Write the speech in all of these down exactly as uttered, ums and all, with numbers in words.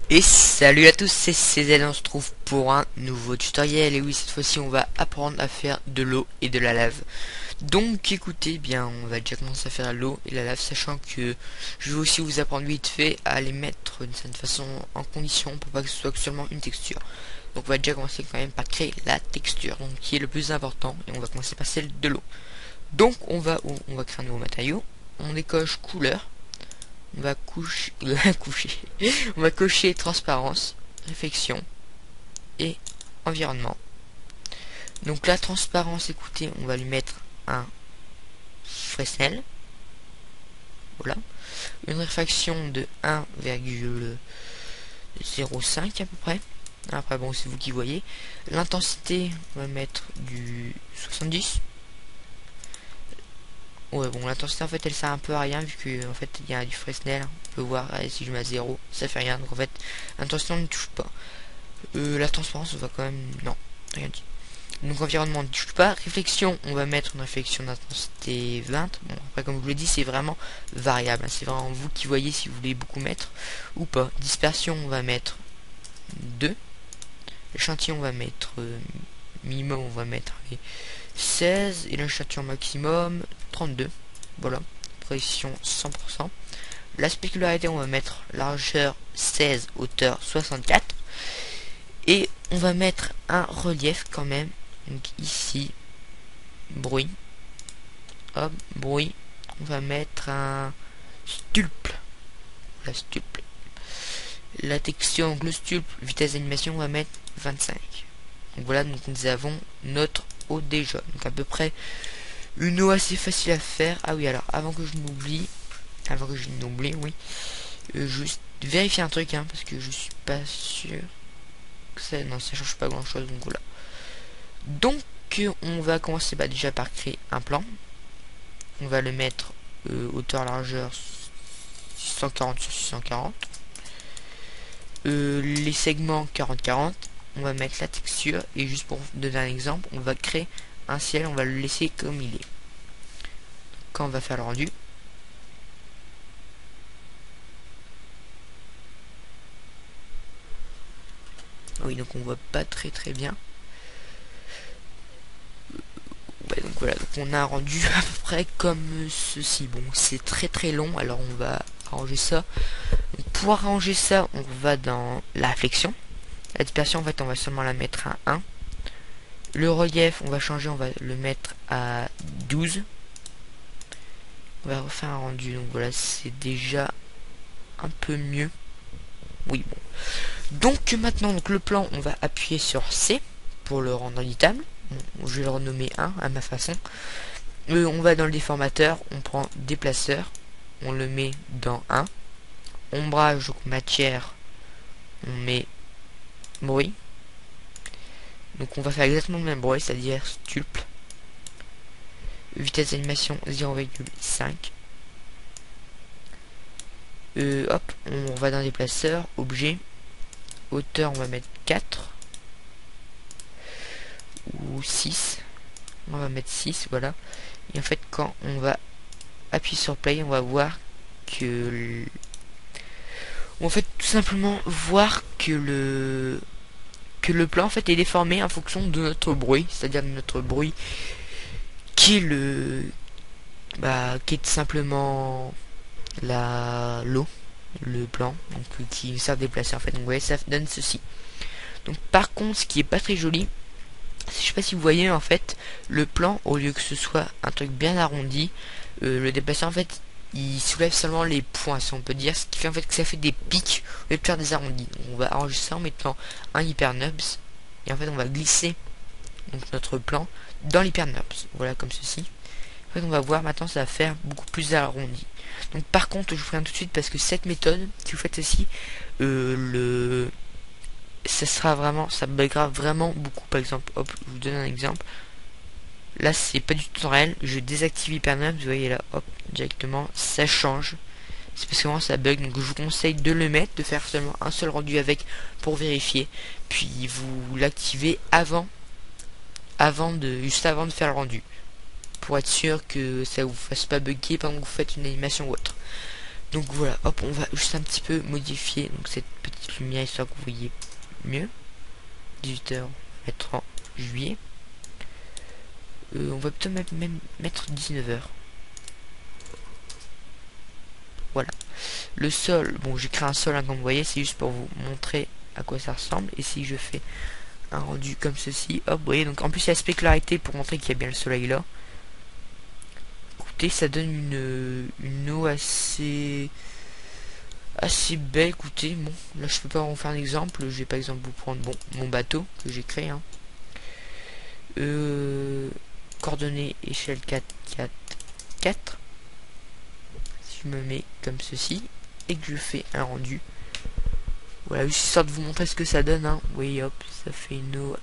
Et salut à tous, c'est C Z, on se trouve pour un nouveau tutoriel. Et oui, cette fois-ci on va apprendre à faire de l'eau et de la lave. Donc écoutez, bien on va déjà commencer à faire l'eau et la lave, sachant que je vais aussi vous apprendre vite fait à les mettre d'une certaine façon en condition pour pas que ce soit seulement une texture. Donc on va déjà commencer quand même par créer la texture, donc qui est le plus important, et on va commencer par celle de l'eau. Donc on va on va créer un nouveau matériau, on décoche couleur. On va coucher, coucher. On va cocher transparence, réflexion et environnement. Donc la transparence, écoutez, on va lui mettre un Fresnel. Voilà. Une réfraction de un virgule zéro cinq à peu près. Après bon, c'est vous qui voyez. L'intensité, on va mettre du soixante-dix. Ouais, bon, l'intensité en fait elle sert un peu à rien vu que en fait il y a du Fresnel. On peut voir, allez, si je mets à zéro, ça fait rien. Donc en fait, l'intensité on ne touche pas. Euh, la transparence on va quand même. Non, rien dit. Donc environnement on ne touche pas. Réflexion, on va mettre une réflexion d'intensité vingt. Bon, après, comme je vous l'ai dit, c'est vraiment variable. Hein. C'est vraiment vous qui voyez si vous voulez beaucoup mettre ou pas. Dispersion, on va mettre deux. L'échantillon, on va mettre euh, minimum, on va mettre allez, seize. Et l'échantillon maximum, trente-deux. Voilà. Précision cent pour cent. La spécularité, on va mettre largeur seize, hauteur soixante-quatre. Et on va mettre un relief quand même. Donc ici, bruit. Hop, bruit. On va mettre un stulpe. La stulpe. La texture, donc le stulpe, vitesse d'animation, on va mettre vingt-cinq. Donc voilà, donc nous avons notre eau déjà. Donc à peu près une eau assez facile à faire. Ah oui, alors avant que je n'oublie, avant que je n'oublie, oui, euh, juste vérifier un truc, hein, parce que je suis pas sûr que ça, non, ça change pas grand chose. Donc voilà. Donc on va commencer bah, déjà par créer un plan. On va le mettre euh, hauteur largeur six cent quarante sur six cent quarante. Euh, les segments quarante quarante. On va mettre la texture et juste pour vous donner un exemple, on va créer un ciel, on va le laisser comme il est. Quand on va faire le rendu, oui, donc on voit pas très très bien. Ouais, donc voilà, donc on a un rendu à peu près comme ceci. Bon, c'est très très long, alors on va arranger ça. Donc, pour arranger ça, on va dans la réflexion. La dispersion, en fait, on va seulement la mettre à un. Le relief, on va changer, on va le mettre à douze. On va refaire un rendu, donc voilà, c'est déjà un peu mieux. Oui, bon. Donc maintenant, donc le plan, on va appuyer sur C pour le rendre éditable. Bon, je vais le renommer un à ma façon. Euh, on va dans le déformateur, on prend déplaceur, on le met dans un. Ombrage, donc matière, on met bruit. Donc on va faire exactement le même bruit, c'est-à-dire stulpe. Vitesse d'animation zéro virgule cinq. Euh, hop, on va dans déplaceur, objet, hauteur, on va mettre quatre ou six. On va mettre six, voilà. Et en fait, quand on va appuyer sur play, on va voir que le... en fait, tout simplement voir que le que le plan en fait est déformé en fonction de notre bruit, c'est-à-dire de notre bruit qui est le bah qui est tout simplement la l'eau, le plan, donc qui sert à déplacer en fait. Donc vous voyez, ça donne ceci. Donc par contre, ce qui est pas très joli, je sais pas si vous voyez en fait le plan, au lieu que ce soit un truc bien arrondi, euh, le déplaceur en fait il soulève seulement les points, si on peut dire, ce qui fait en fait que ça fait des pics au lieu de faire des arrondis. Donc, on va arranger ça en mettant un hypernubs et en fait on va glisser donc notre plan dans l'hypernubs, voilà, comme ceci. En fait on va voir maintenant, ça va faire beaucoup plus arrondi. Donc par contre, je vous préviens tout de suite, parce que cette méthode, si vous faites ceci, euh, le ça sera vraiment, ça buggera vraiment beaucoup. Par exemple, hop, je vous donne un exemple. Là, c'est pas du tout en réel. Je désactive Hypernubs, vous voyez là, hop, directement, ça change. C'est parce que vraiment ça bug. Donc, je vous conseille de le mettre, de faire seulement un seul rendu avec pour vérifier. Puis vous l'activez avant, avant de, juste avant de faire le rendu, pour être sûr que ça vous fasse pas bugger pendant que vous faites une animation ou autre. Donc voilà, hop, on va juste un petit peu modifier donc cette petite lumière histoire que vous voyez mieux. dix-huit heures, mettre en juillet. Euh, on va plutôt même, même mettre dix-neuf heures. Voilà. Le sol, bon j'ai créé un sol hein, comme vous voyez, c'est juste pour vous montrer à quoi ça ressemble. Et si je fais un rendu comme ceci, hop, vous voyez, donc en plus il y a la spécularité pour montrer qu'il y a bien le soleil là. Écoutez, ça donne une, une eau assez assez belle. Écoutez, bon, là je peux pas en faire un exemple, je vais par exemple vous prendre bon mon bateau que j'ai créé. Hein. Euh, coordonnées échelle quatre, quatre, quatre. Si je me mets comme ceci et que je fais un rendu. Voilà, juste histoire de vous montrer ce que ça donne. Hein. Oui, hop, ça fait une eau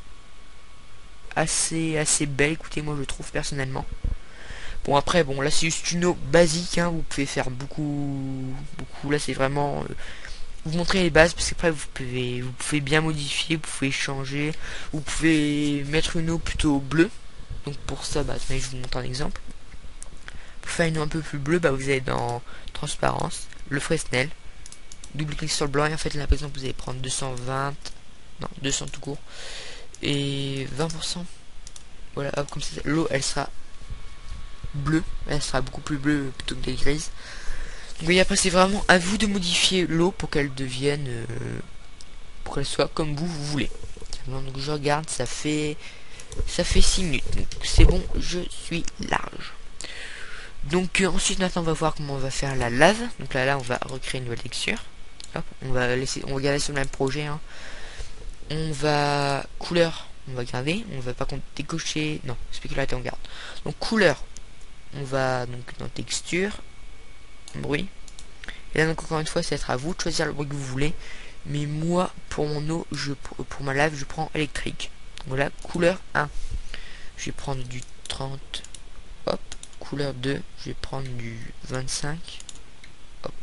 assez assez belle. Écoutez, moi je trouve personnellement. Bon après, bon là c'est juste une eau basique. Hein. Vous pouvez faire beaucoup, beaucoup. Là c'est vraiment euh, vous montrer les bases parce qu'après vous pouvez, vous pouvez bien modifier, vous pouvez changer. Vous pouvez mettre une eau plutôt bleue. Donc pour ça, bah je vous montre un exemple. Pour faire une eau un peu plus bleue, bah vous allez dans transparence, le Fresnel. Double clic sur le blanc et en fait là par exemple vous allez prendre deux cent vingt, non deux cents tout court et vingt pour cent. Voilà, hop, comme ça l'eau elle sera bleue, elle sera beaucoup plus bleue plutôt que des grises. Donc oui, après c'est vraiment à vous de modifier l'eau pour qu'elle devienne euh, pour qu'elle soit comme vous vous voulez. Donc je regarde, ça fait ça fait six minutes. Donc c'est bon, je suis large. Donc euh, ensuite maintenant on va voir comment on va faire la lave. Donc là là on va recréer une nouvelle texture. Hop, on va laisser, on va garder sur le même projet. Hein. On va couleur, on va garder, on va pas décocher, non, spécularité on garde. Donc couleur, on va donc dans texture, bruit. Et là donc encore une fois, c'est à vous de choisir le bruit que vous voulez. Mais moi, pour mon eau, je pour ma lave, je prends électrique. Voilà, couleur un. Je vais prendre du trente. Hop, couleur deux, je vais prendre du vingt-cinq. Hop.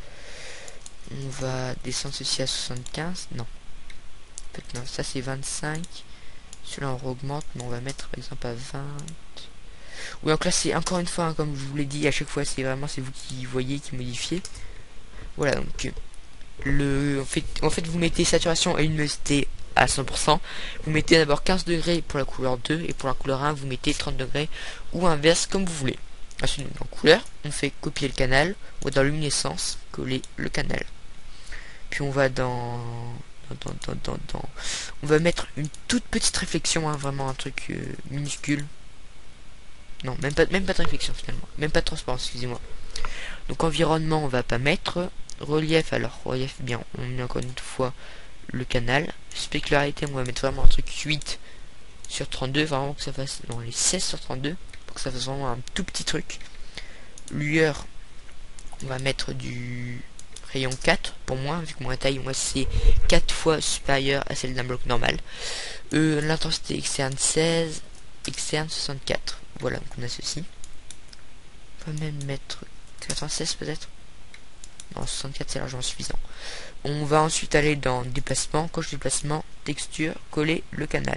On va descendre ceci à soixante-quinze. Non. En fait, non, ça c'est vingt-cinq. Celui-là on augmente, mais on va mettre par exemple à vingt. Oui, donc là c'est encore une fois, hein, comme je vous l'ai dit, à chaque fois c'est vraiment c'est vous qui voyez, qui modifiez. Voilà, donc le en fait, en fait vous mettez saturation et luminosité à cent pour cent. Vous mettez d'abord quinze degrés pour la couleur deux et pour la couleur un vous mettez trente degrés ou inverse comme vous voulez. Ensuite en couleur, on fait copier le canal, on va dans luminescence, coller le canal. Puis on va dans Dans, dans, dans, dans. On va mettre une toute petite réflexion, hein, vraiment un truc euh, minuscule. Non, même pas, même pas de réflexion finalement, même pas de transparence, excusez-moi. Donc environnement, on va pas mettre. Relief, alors relief, bien, on met encore une fois le canal. Spécularité, on va mettre vraiment un truc huit sur trente-deux, vraiment que ça fasse, non, les seize sur trente-deux, pour que ça fasse vraiment un tout petit truc. Lueur, on va mettre du rayon quatre pour moi, vu que ma taille moi c'est quatre fois supérieure à celle d'un bloc normal. Euh, l'intensité externe seize, externe soixante-quatre. Voilà, donc on a ceci. On va même mettre quatre-vingt-seize peut-être. Non, soixante-quatre c'est largement suffisant. On va ensuite aller dans déplacement, coche déplacement, texture, coller le canal.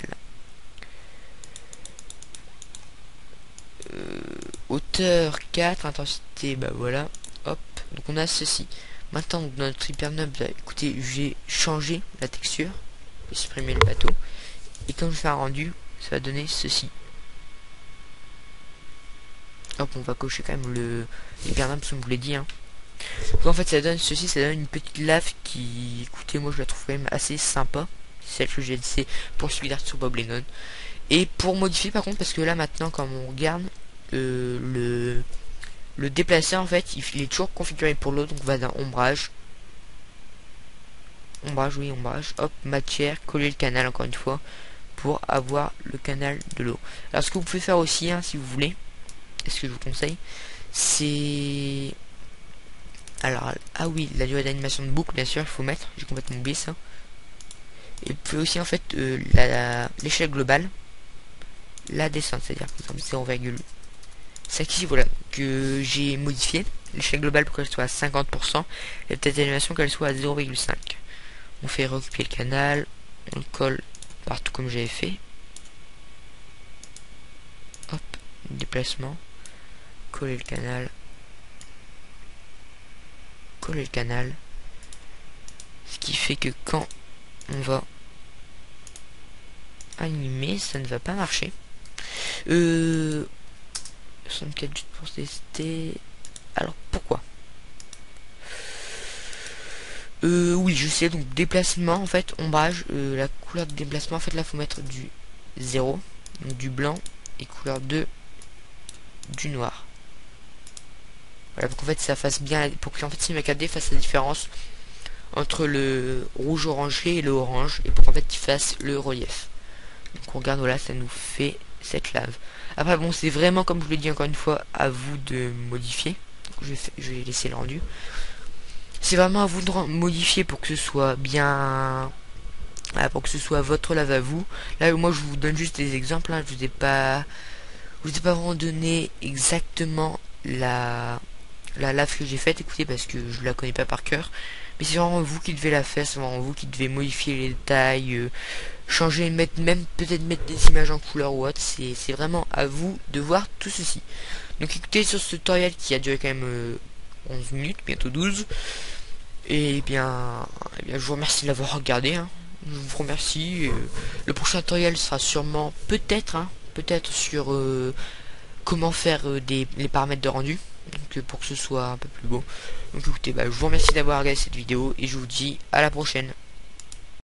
Euh, hauteur quatre, intensité, bah voilà, hop, donc on a ceci. Maintenant, dans notre hypernum, bah, écoutez, j'ai changé la texture, j'ai supprimé le bateau, et quand je fais un rendu, ça va donner ceci. Hop, on va cocher quand même le hypernum, parce qu'on vous l'a dit. Hein. Donc, en fait, ça donne ceci, ça donne une petite lave qui, écoutez, moi je la trouve quand même assez sympa. Celle que j'ai laissée pour celui d'Art sur Bob Lennon. Et pour modifier, par contre, parce que là maintenant, quand on regarde euh, le le déplacer, en fait, il est toujours configuré pour l'eau, donc on va dans ombrage. Ombrage, oui, ombrage. Hop, matière, coller le canal encore une fois pour avoir le canal de l'eau. Alors ce que vous pouvez faire aussi, hein, si vous voulez, est ce que je vous conseille, c'est... Alors, ah oui, la durée d'animation de boucle, bien sûr, il faut mettre, j'ai complètement oublié ça. Et vous pouvez aussi, en fait, euh, l'échelle globale, la descente, c'est-à-dire, par exemple, zéro virgule cinq ici, voilà, que j'ai modifié. L'échelle globale pour qu'elle soit à cinquante pour cent, et peut-être d'animation qu'elle soit à zéro virgule cinq. On fait recopier le canal, on le colle partout comme j'avais fait. Hop, déplacement, coller le canal. coller le canal, ce qui fait que quand on va animer, ça ne va pas marcher. Euh, soixante-quatre juste pour tester. Alors pourquoi? Euh, oui, je sais. Donc déplacement, en fait, ombrage, euh, la couleur de déplacement, en fait, là, faut mettre du zéro, donc du blanc, et couleur deux, du noir. Voilà, pour qu'en fait ça fasse bien, pour que en fait SimAcadé fasse la différence entre le rouge orangé et le orange, et pour qu'en fait il fasse le relief. Donc on regarde, voilà, ça nous fait cette lave. Après bon, c'est vraiment, comme je vous l'ai dit encore une fois, à vous de modifier. Donc, je, vais fa- je vais laisser le rendu. C'est vraiment à vous de modifier pour que ce soit bien, voilà, pour que ce soit votre lave à vous. Là moi je vous donne juste des exemples, hein. Je vous ai pas, je vous ai pas vraiment donné exactement la la lave que j'ai faite, écoutez, parce que je la connais pas par cœur, mais c'est vraiment vous qui devez la faire, c'est vraiment vous qui devez modifier les détails, euh, changer, mettre même peut-être mettre des images en couleur ou autre. C'est c'est vraiment à vous de voir tout ceci. Donc écoutez, sur ce tutoriel qui a duré quand même euh, onze minutes, bientôt douze, et bien, eh bien je vous remercie de l'avoir regardé, hein. Je vous remercie. euh, le prochain tutoriel sera sûrement peut-être hein, peut-être sur euh, comment faire euh, des, les paramètres de rendu, donc euh, pour que ce soit un peu plus beau. Donc écoutez, bah, je vous remercie d'avoir regardé cette vidéo et je vous dis à la prochaine.